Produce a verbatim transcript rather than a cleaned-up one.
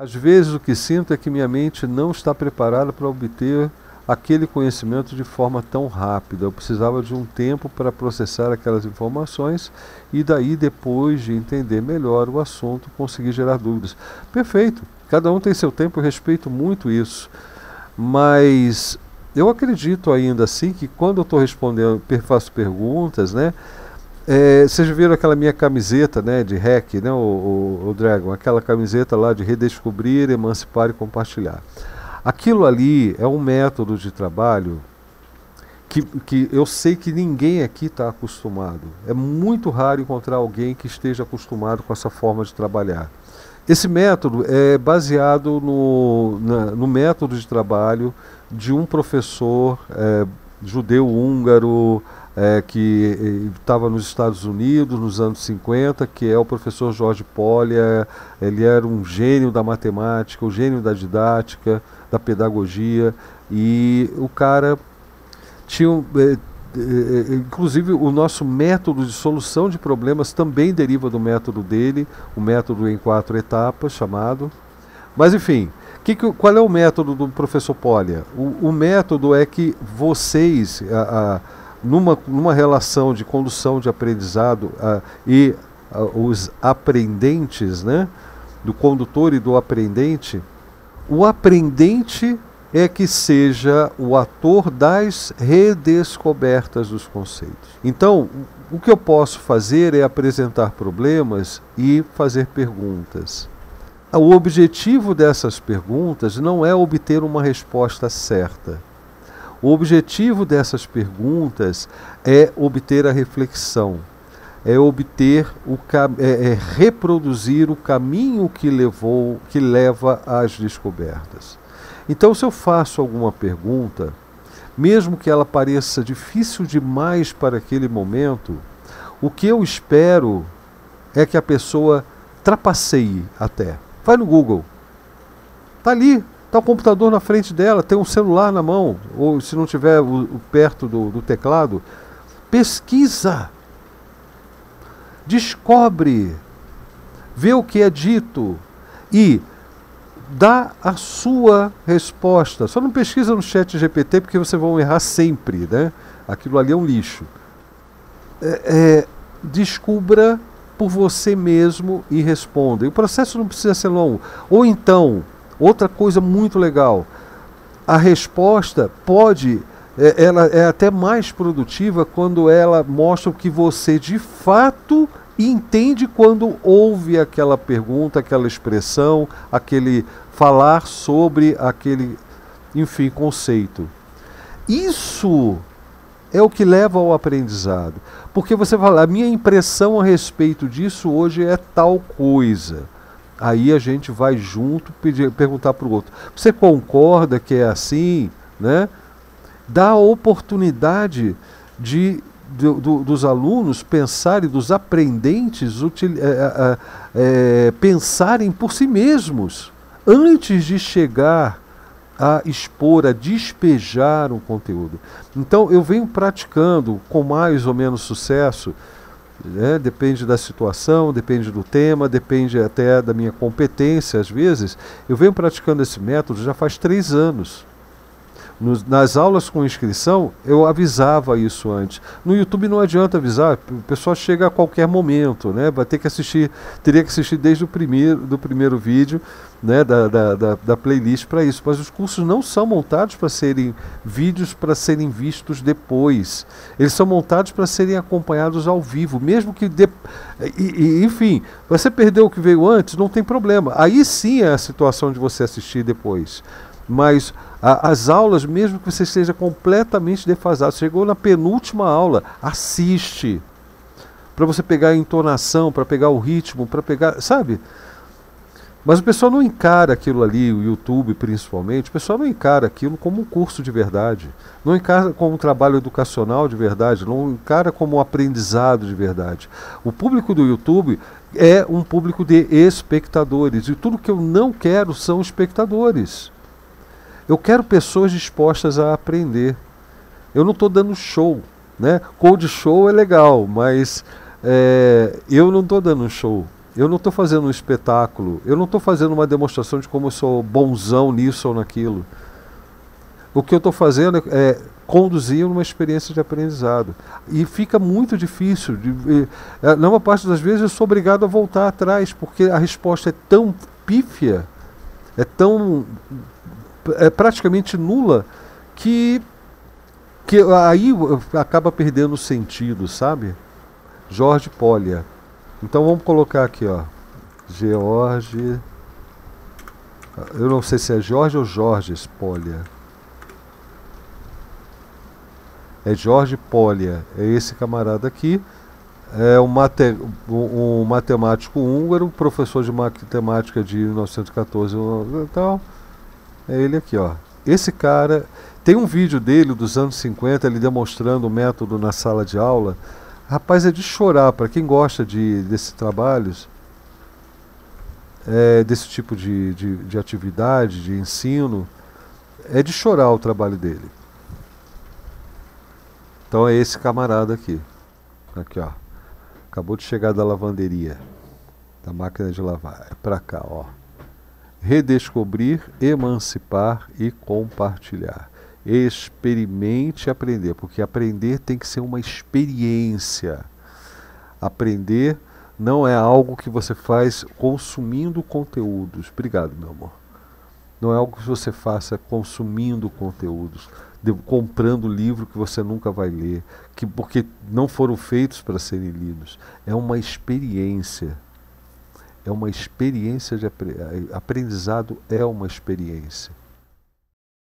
Às vezes o que sinto é que minha mente não está preparada para obter aquele conhecimento de forma tão rápida. Eu precisava de um tempo para processar aquelas informações e daí, depois de entender melhor o assunto, conseguir gerar dúvidas. Perfeito, cada um tem seu tempo, eu respeito muito isso. Mas eu acredito ainda assim que quando eu estou respondendo, faço perguntas, né? É, vocês viram aquela minha camiseta, né, de hack, né, o, o, o Dragon, aquela camiseta lá de redescobrir, emancipar e compartilhar. Aquilo ali é um método de trabalho que, que eu sei que ninguém aqui está acostumado. É muito raro encontrar alguém que esteja acostumado com essa forma de trabalhar. Esse método é baseado no, na, no método de trabalho de um professor é, judeu-húngaro, é, que estava nos Estados Unidos nos anos cinquenta, que é o professor Jorge Polya. Ele era um gênio da matemática, um gênio da didática, da pedagogia, e o cara tinha, é, é, inclusive o nosso método de solução de problemas também deriva do método dele, o método em quatro etapas chamado. Mas enfim, que que, qual é o método do professor Polya? O, o método é que vocês, a, a, numa, numa relação de condução de aprendizado a, e a, os aprendentes, né, do condutor e do aprendente, o aprendente é que seja o ator das redescobertas dos conceitos. Então, o que eu posso fazer é apresentar problemas e fazer perguntas. O objetivo dessas perguntas não é obter uma resposta certa. O objetivo dessas perguntas é obter a reflexão, é obter o é, é reproduzir o caminho que levou, que leva às descobertas. Então, se eu faço alguma pergunta, mesmo que ela pareça difícil demais para aquele momento, o que eu espero é que a pessoa trapaceie até. Vai no Google. Está ali, está o computador na frente dela, tem um celular na mão, ou se não tiver o, o perto do, do teclado, pesquisa. Descobre, vê o que é dito e dá a sua resposta. Só não pesquisa no chat G P T porque vocês vão errar sempre, né? Aquilo ali é um lixo. É, é, descubra por você mesmo e responda. E o processo não precisa ser longo. Ou então, outra coisa muito legal, a resposta pode, é, ela é até mais produtiva quando ela mostra o que você de fato entende quando ouve aquela pergunta, aquela expressão, aquele falar sobre aquele, enfim, conceito. Isso é o que leva ao aprendizado. Porque você fala, a minha impressão a respeito disso hoje é tal coisa. Aí a gente vai junto pedir, perguntar para o outro. Você concorda que é assim? Né? Dá a oportunidade de, de do, dos alunos pensarem, dos aprendentes util, é, é, é, pensarem por si mesmos, antes de chegar a expor, a despejar um conteúdo. Então eu venho praticando com mais ou menos sucesso, né? Depende da situação, depende do tema, depende até da minha competência às vezes. Eu venho praticando esse método já faz três anos. Nos, nas aulas com inscrição, eu avisava isso antes. No YouTube não adianta avisar, o pessoal chega a qualquer momento, né? Vai ter que assistir, teria que assistir desde o primeiro, do primeiro vídeo, né? da, da, da, da playlist para isso. Mas os cursos não são montados para serem vídeos para serem vistos depois. Eles são montados para serem acompanhados ao vivo, mesmo que... De, e, e, enfim, você perdeu o que veio antes, não tem problema. Aí sim é a situação de você assistir depois. Mas a, as aulas, mesmo que você esteja completamente defasado, chegou na penúltima aula, assiste. Para você pegar a entonação, para pegar o ritmo, para pegar, sabe? Mas o pessoal não encara aquilo ali, o YouTube principalmente, o pessoal não encara aquilo como um curso de verdade. Não encara como um trabalho educacional de verdade, não encara como um aprendizado de verdade. O público do YouTube é um público de espectadores, e tudo que eu não quero são espectadores. Eu quero pessoas dispostas a aprender. Eu não estou dando show, né? Cold show é legal, mas é, eu não estou dando show. Eu não estou fazendo um espetáculo, eu não estou fazendo uma demonstração de como eu sou bonzão nisso ou naquilo. O que eu estou fazendo é, é conduzir uma experiência de aprendizado. E fica muito difícil. De, é, na maior parte das vezes eu sou obrigado a voltar atrás, porque a resposta é tão pífia, é tão é praticamente nula, que, que aí acaba perdendo o sentido, sabe? Jorge Polya. Então vamos colocar aqui, ó. George. Eu não sei se é Jorge ou Jorges Polya. É Jorge Polya, é esse camarada aqui, é um, mate, um, um matemático húngaro, professor de matemática de mil novecentos e catorze e tal. É ele aqui, ó. Esse cara, tem um vídeo dele dos anos cinquenta, ele demonstrando o método na sala de aula. Rapaz, é de chorar, para quem gosta de, desses trabalhos, é, desse tipo de, de, de atividade, de ensino, é de chorar o trabalho dele. Então é esse camarada aqui. Aqui, ó. Acabou de chegar da lavanderia, da máquina de lavar. É pra cá, ó. Redescobrir, emancipar e compartilhar. Experimente aprender, porque aprender tem que ser uma experiência. Aprender não é algo que você faz consumindo conteúdos. Obrigado, meu amor. Não é algo que você faça consumindo conteúdos, de, comprando livro que você nunca vai ler, que, porque não foram feitos para serem lidos. É uma experiência. É uma experiência de aprendizado, é uma experiência.